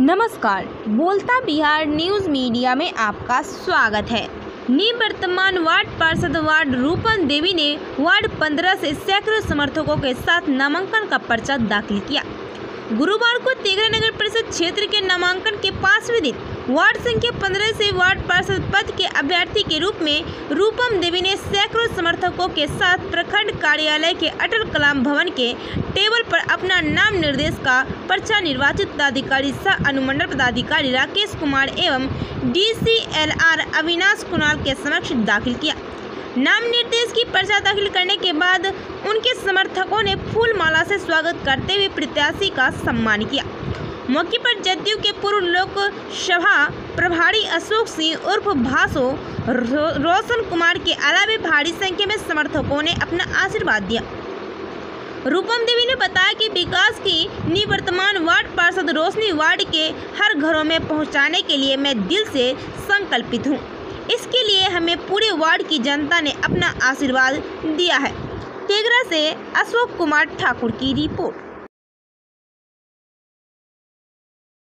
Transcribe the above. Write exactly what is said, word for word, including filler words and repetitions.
नमस्कार, बोलता Bihar news media में आपका स्वागत है। निवर्तमान वार्ड पार्षद वार्ड रूपम देवी ने वार्ड पंद्रह से सैकड़ों समर्थकों के साथ नामांकन का पर्चा दाखिल किया। गुरुवार को तेघरा नगर परिषद क्षेत्र के नामांकन के पांचवें दिन वार्ड संख्या पंद्रह से वार्ड पार्षद पद के अभ्यर्थी के रूप में रूपम देवी ने सैकड़ों समर्थकों के साथ प्रखंड कार्यालय के अटल कलाम भवन के टेबल पर अपना नाम निर्देश का पर्चा निर्वाचित पदाधिकारी सह अनुमंडल पदाधिकारी राकेश कुमार एवं डीसीएलआर अविनाश कुणाल के समक्ष दाखिल किया। नाम निर्देश की पर्चा दाखिल करने के बाद उनके समर्थकों ने फूल माला से स्वागत करते हुए प्रत्याशी का सम्मान किया। मौके पर जदयू के पूर्व लोकसभा प्रभारी अशोक सिंह उर्फ भासो रो, रोशन कुमार के अलावा भारी संख्या में समर्थकों ने अपना आशीर्वाद दिया। रूपम देवी ने बताया कि विकास की निवर्तमान वार्ड पार्षद रोशनी वार्ड के हर घरों में पहुंचाने के लिए मैं दिल से संकल्पित हूं। इसके लिए हमें पूरे वार्ड की जनता ने अपना आशीर्वाद दिया है। तेघरा से अशोक कुमार ठाकुर की रिपोर्ट।